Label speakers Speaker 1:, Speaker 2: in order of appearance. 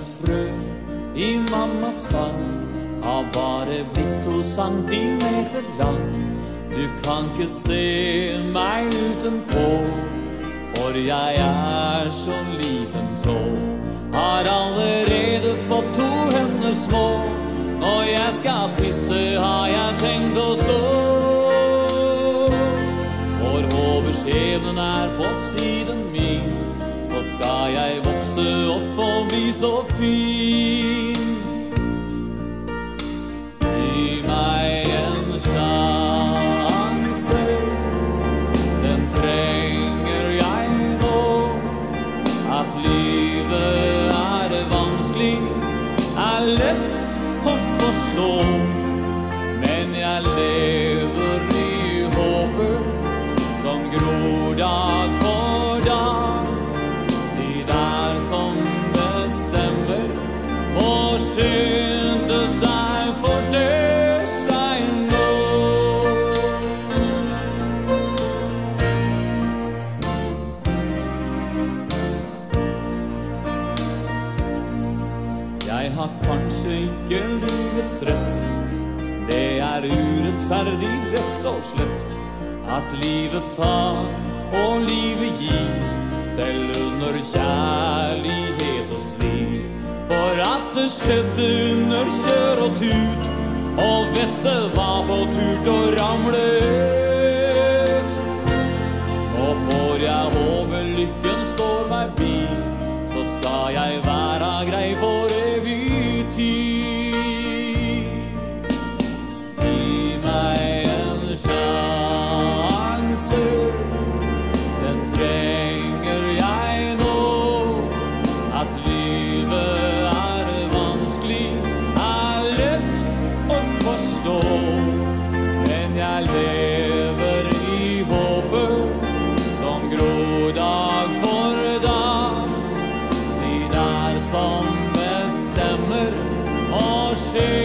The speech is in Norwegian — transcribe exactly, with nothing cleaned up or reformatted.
Speaker 1: et frø i mammas favn, har bare blitt to centimeter lang. Du kan ikke se meg utenpå, for jeg er så liten så. Har allerede fått to hender små. Når jeg skal tisse har jeg tenkt å stå, for hovedskjebnen er på siden min. Så skal jeg vokse opp og bli så fin. Gi meg en sjanse, den trenger jeg nå. At livet er vanskelig, er lett å forstå, men jeg lever i håpet som gror dag for dag. De der som bestemmer må skynde seg, for det seg nå. Jeg har kanskje ikke livets rett. Det er urettferdig rett og slett, at livet tar og livet gir, selv under kjærlighet og sliv. For at det skjedde under kjør og tut, og vettet var på tur til å ramle ut. Nå får jeg håpe lykken står meg bi, så skal jeg være grei for evig tid. Gi meg en sjanse, den trenger jeg nå. At livet er vanskelig, er lett å forstå, men jeg lever i håpet som gror dag for dag. De der som bestemmer og skjer